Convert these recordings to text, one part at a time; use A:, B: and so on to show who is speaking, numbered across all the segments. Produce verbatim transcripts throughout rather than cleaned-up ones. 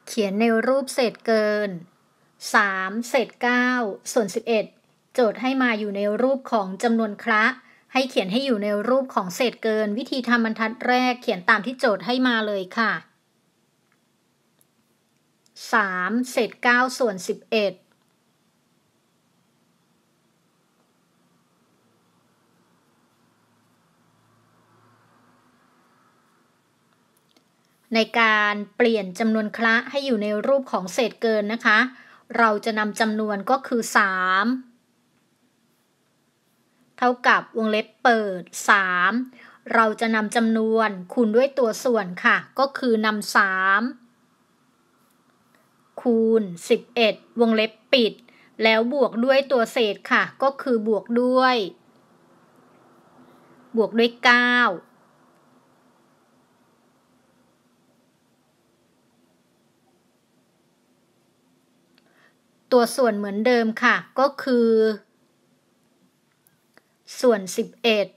A: เขียนในรูปเศษเกิน สาม เศษ เก้า ส่วน สิบเอ็ด โจทย์ให้มาอยู่ในรูปของจำนวนคละให้เขียนให้อยู่ในรูปของเศษเกินวิธีทำบรรทัดแรกเขียนตามที่โจทย์ให้มาเลยค่ะ สาม เศษ เก้า ส่วน สิบเอ็ด ในการเปลี่ยนจำนวนคละให้อยู่ในรูปของเศษเกินนะคะเราจะนำจำนวนก็คือสามเท่ากับวงเล็บเปิดสามเราจะนำจำนวนคูณด้วยตัวส่วนค่ะก็คือนำสามคูณสิบเอ็ดวงเล็บปิดแล้วบวกด้วยตัวเศษค่ะก็คือบวกด้วยบวกด้วยเก้าตัวส่วนเหมือนเดิมค่ะก็คือส่วนสิบเอ็ด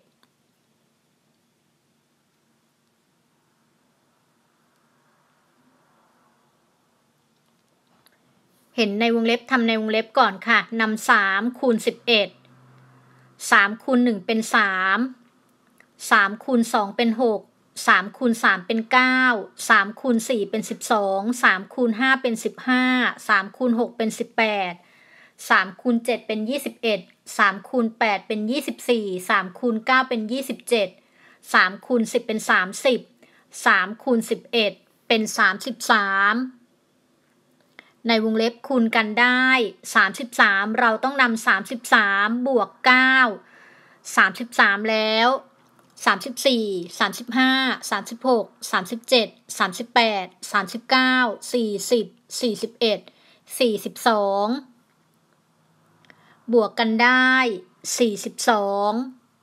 A: เห็นในวงเล็บทำในวงเล็บก่อนค่ะนำสามคูณสิบเอ็ดสามคูณหนึ่งเป็นสามสามคูณสองเป็นหกสามคูณสามเป็นเก้าสามคูณสี่เป็นสิบสองสามคูณห้าเป็นสิบห้าสามคูณหกเป็นสิบแปดสามคูณเจ็ดเป็นยี่สิบเอ็ดสามคูณแปดเป็นยี่สิบสี่สามคูณเก้าเป็นยี่สิบเจ็ดสามคูณสิบเป็นสามสิบสามคูณสิบเอ็ดเป็นสามสิบสามในวงเล็บคูณกันได้สามสิบสามเราต้องนำสามสิบสามบวกเก้าสามสิบสามแล้วสามสิบสี่ สามสิบห้า สามสิบหก สามสิบเจ็ด สามสิบแปด สามสิบเก้า สี่สิบ สี่สิบเอ็ด สี่สิบสองบวกกันได้สี่สิบสอง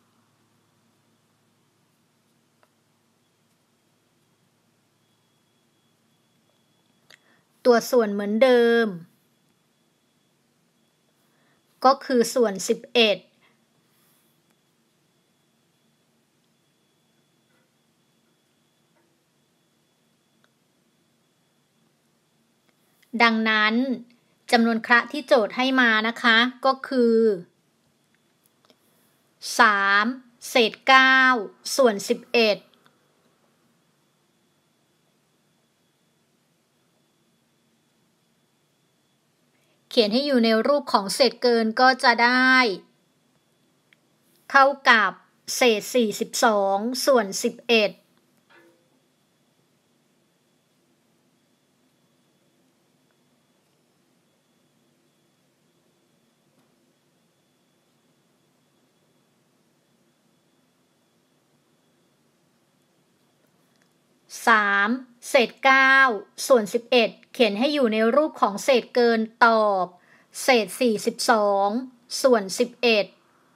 A: ตัวส่วนเหมือนเดิมก็คือส่วนสิบเอ็ดดังนั้นจำนวนคละที่โจทย์ให้มานะคะก็คือสามเศษเก้าส่วนสิบเอ็ดเขียนให้อยู่ในรูปของเศษเกินก็จะได้เท่ากับเศษสี่สิบสองส่วนสิบเอ็ดสามเศษเก้าส่วนสิบเอ็ดเขียนให้อยู่ในรูปของเศษเกินตอบเศษสี่สิบสองส่วนสิบเอ็ด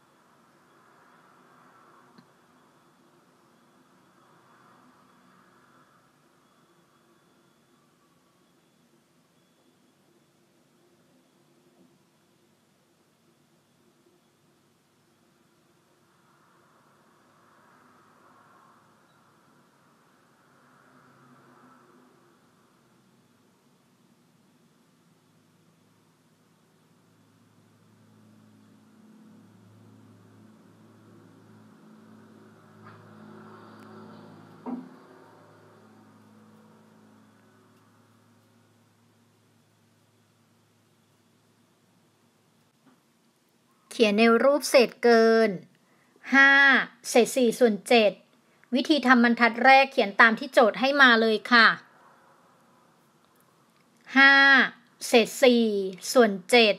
A: เขียนในรูปเศษเกินห้าเศษสี่ส่วนเจ็ดวิธีทำบรรทัดแรกเขียนตามที่โจทย์ให้มาเลยค่ะห้าเศษสี่ส่วนเจ็ด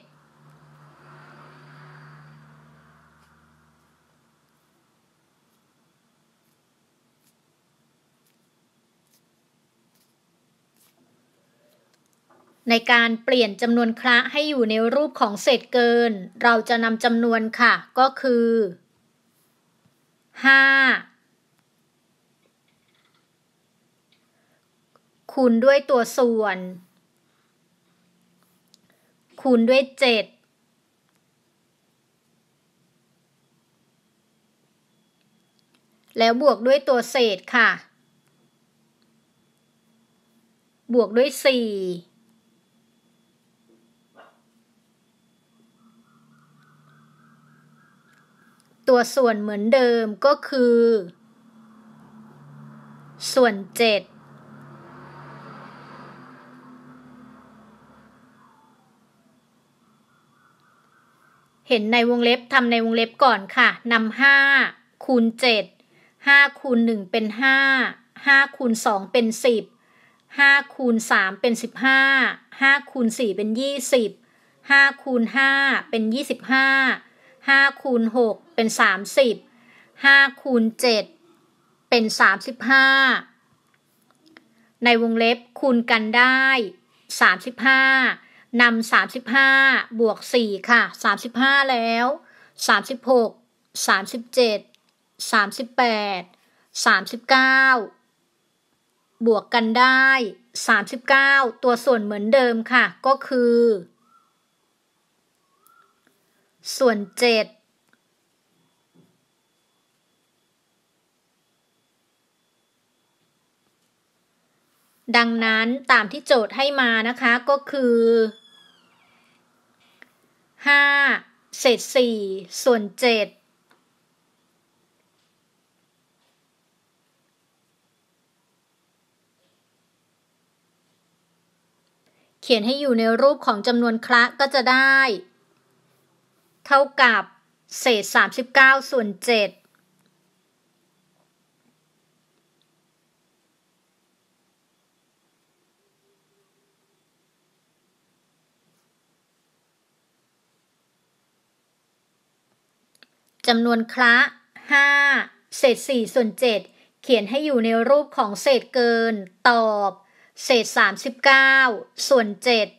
A: ในการเปลี่ยนจำนวนคละให้อยู่ในรูปของเศษเกินเราจะนำจำนวนค่ะก็คือห้าคูณด้วยตัวส่วนคูณด้วยเจ็ดแล้วบวกด้วยตัวเศษค่ะบวกด้วยสี่ตัวส่วนเหมือนเดิมก็คือส่วนเจ็ดเห็นในวงเล็บทำในวงเล็บก่อนค่ะนำห้าคูณเจ็ดห้าคูณหนึ่งเป็นห้าห้าคูณสองเป็นสิบห้าคูณสามเป็นสิบห้าห้าคูณสี่เป็นยี่สิบห้าคูณห้าเป็นยี่สิบห้าห้าคูณหกเป็นสามสิบห้าคูณเจ็ดเป็นสามสิบห้าในวงเล็บคูณกันได้สามสิบห้านำสามสิบห้าบวกสี่ค่ะสามสิบห้าแล้วสามสิบหก สามสิบเจ็ด สามสิบแปด สามสิบเก้าบวกกันได้สามสิบเก้าตัวส่วนเหมือนเดิมค่ะก็คือส่วนเจ็ดดังนั้นตามที่โจทย์ให้มานะคะก็คือห้าเศษสี่ส่วนเจ็ดเขียนให้อยู่ในรูปของจำนวนคละก็จะได้เท่ากับเศษสามสิบเก้าส่วนเจ็ดจำนวนคละห้าเศษสี่ส่วนเจ็ดเขียนให้อยู่ในรูปของเศษเกินตอบเศษสามสิบเก้าส่วนเจ็ด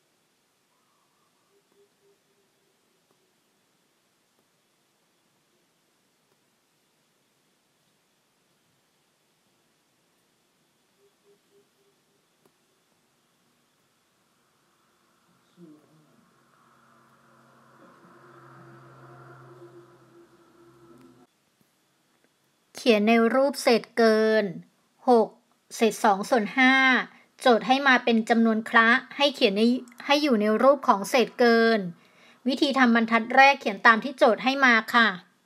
A: เขียนในรูปเศษเกินหกเศษสองส่วนห้าโจทย์ให้มาเป็นจำนวนคละให้เขียนในให้อยู่ในรูปของเศษเกินวิธีทำบรรทัดแรกเขียนตามที่โจทย์ให้มาค่ะ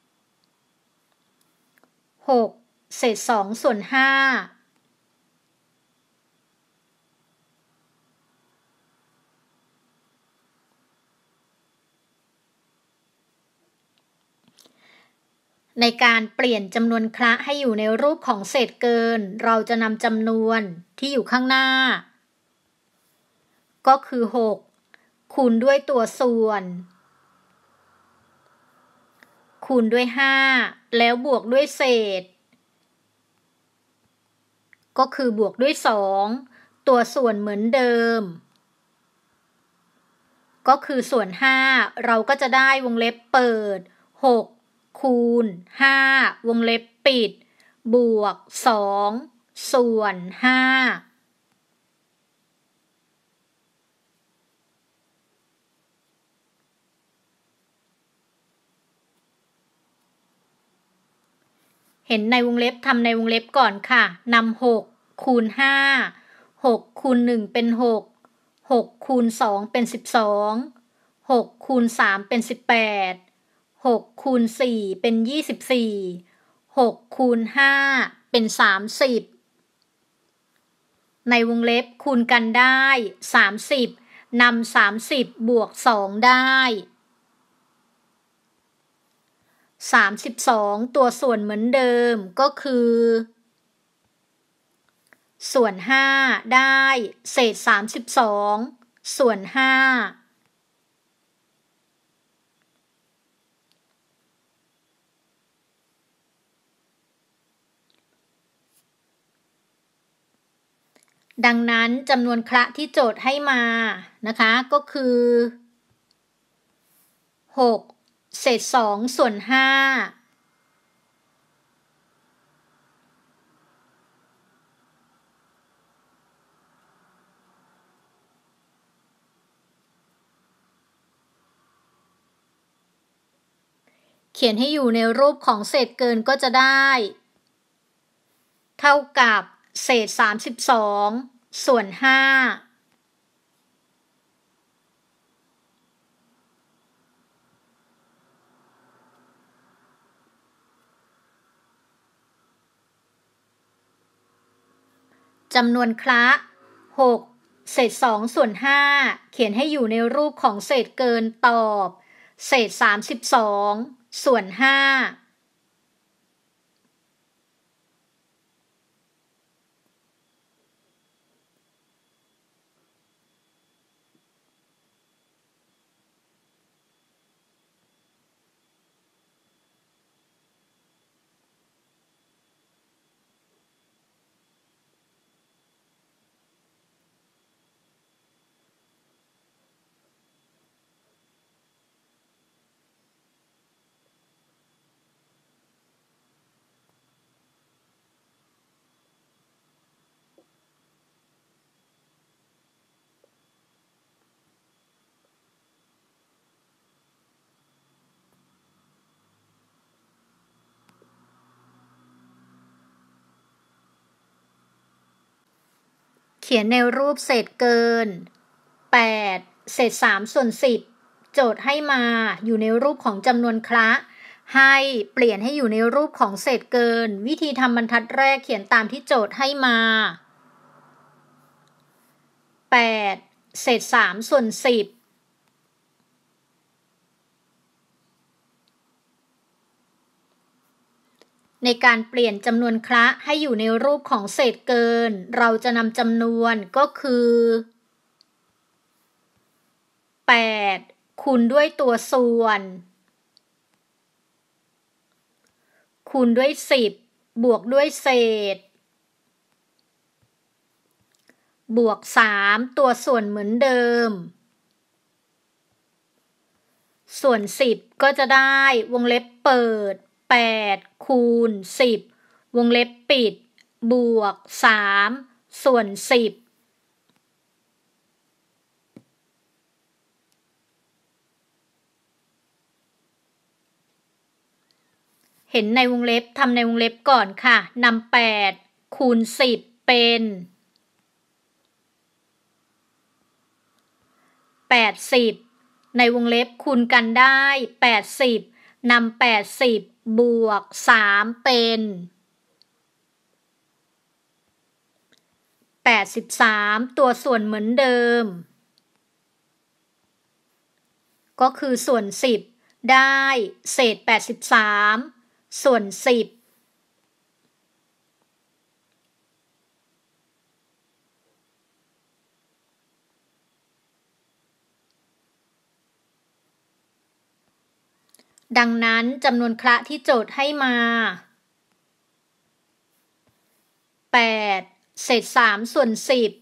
A: หกเศษสองส่วนห้าในการเปลี่ยนจำนวนคละให้อยู่ในรูปของเศษเกินเราจะนำจำนวนที่อยู่ข้างหน้าก็คือหกคูณด้วยตัวส่วนคูณด้วยห้าแล้วบวกด้วยเศษก็คือบวกด้วยสองตัวส่วนเหมือนเดิมก็คือส่วนห้าเราก็จะได้วงเล็บเปิดหกคูณห้าวงเล็บปิดบวกสองส่วนห้าเห็นในวงเล็บทำในวงเล็บก่อนค่ะนำหกคูณห้าหกคูณหนึ่งเป็นหกหกคูณสองเป็นสิบสองหกคูณสามเป็นสิบแปดหกคูณสี่เป็นยี่สิบสี่หกคูณห้าเป็นสามสิบในวงเล็บคูณกันได้สามสิบนำสามสิบบวกสองได้สามสิบสองตัวส่วนเหมือนเดิมก็คือส่วนห้าได้เศษสามสิบสองส่วนห้าดังนั้นจำนวนคละที่โจทย์ให้มานะคะก็คือหกเศษสองส่วนห้าเขียนให้อยู่ในรูปของเศษเกินก็จะได้เท่ากับเศษสามสิบสองส่วนห้าจำนวนคละหกเศษสองส่วนห้าเขียนให้อยู่ในรูปของเศษเกินตอบเศษสามสิบสองส่วนห้าเขียนในรูปเศษเกินแปดเศษสามส่วนสิบโจทย์ให้มาอยู่ในรูปของจำนวนคละให้เปลี่ยนให้อยู่ในรูปของเศษเกินวิธีทำบรรทัดแรกเขียนตามที่โจทย์ให้มาแปดเศษสามส่วนสิบในการเปลี่ยนจำนวนคละให้อยู่ในรูปของเศษเกินเราจะนำจำนวนก็คือแปดคูณด้วยตัวส่วนคูณด้วยสิบบวกด้วยเศษบวกสามตัวส่วนเหมือนเดิมส่วนสิบก็จะได้วงเล็บเปิดแปดคูณสิบวงเล็บปิดบวกสามส่วนสิบเห็นในวงเล็บทำในวงเล็บก่อนค่ะนำแปดคูณสิบเป็นแปดสิบในวงเล็บคูณกันได้แปดสิบนำแปดสิบบวกสามเป็นแปดสิบสามตัวส่วนเหมือนเดิมก็คือส่วนสิบได้เศษแปดสิบสามส่วนสิบดังนั้นจำนวนคละที่โจทย์ให้มาแปดเศษสามส่วนสิบ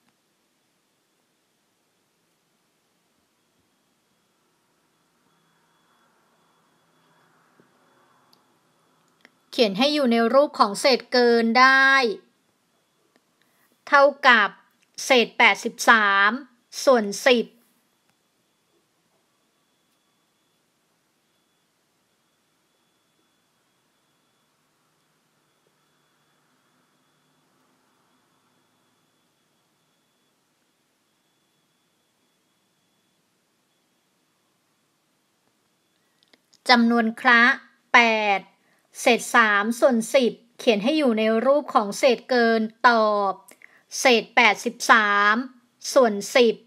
A: เขียนให้อยู่ในรูปของเศษเกินได้เท่ากับเศษแปดสิบสามส่วนสิบจำนวนคละแปดเศษสามส่วนสิบเขียนให้อยู่ในรูปของเศษเกินตอบเศษแปดสิบสามส่วนสิบ